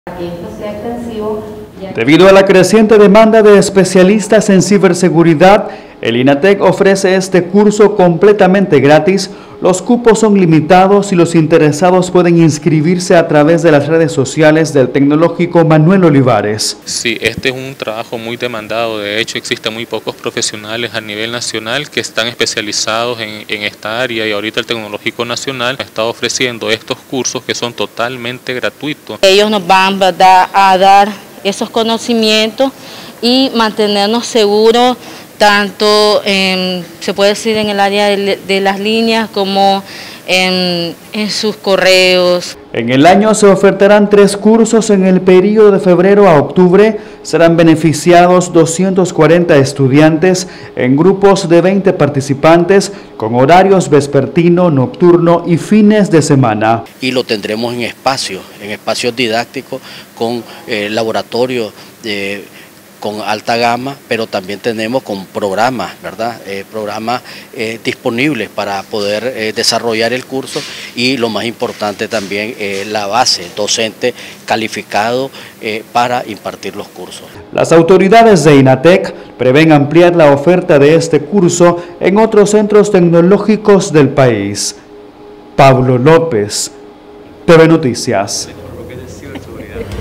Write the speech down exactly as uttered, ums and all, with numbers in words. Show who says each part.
Speaker 1: Que esto sea extensivo.
Speaker 2: Debido a la creciente demanda de especialistas en ciberseguridad, el INATEC ofrece este curso completamente gratis. Los cupos son limitados y los interesados pueden inscribirse a través de las redes sociales del Tecnológico Manuel Olivares.
Speaker 3: Sí, este es un trabajo muy demandado. De hecho, existen muy pocos profesionales a nivel nacional que están especializados en, en esta área, y ahorita el Tecnológico Nacional está ofreciendo estos cursos que son totalmente gratuitos.
Speaker 4: Ellos nos van, ¿verdad?, a dar esos conocimientos y mantenernos seguros, tanto en, se puede decir, en el área de, de las líneas como en, en sus correos.
Speaker 2: En el año se ofertarán tres cursos en el periodo de febrero a octubre. Serán beneficiados doscientos cuarenta estudiantes en grupos de veinte participantes con horarios vespertino, nocturno y fines de semana.
Speaker 5: Y lo tendremos en espacios, en espacios didácticos con eh, laboratorios de con alta gama, pero también tenemos con programas, ¿verdad? Eh, programas eh, disponibles para poder eh, desarrollar el curso, y lo más importante también eh, la base docente calificado eh, para impartir los cursos.
Speaker 2: Las autoridades de INATEC prevén ampliar la oferta de este curso en otros centros tecnológicos del país. Pablo López, T V Noticias.